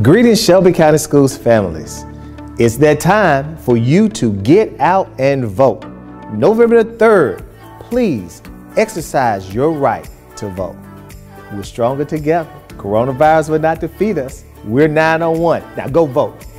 Greetings, Shelby County Schools families. It's that time for you to get out and vote. November the 3rd, please exercise your right to vote. We're stronger together. Coronavirus will not defeat us. We're 9 on 1. Now go vote.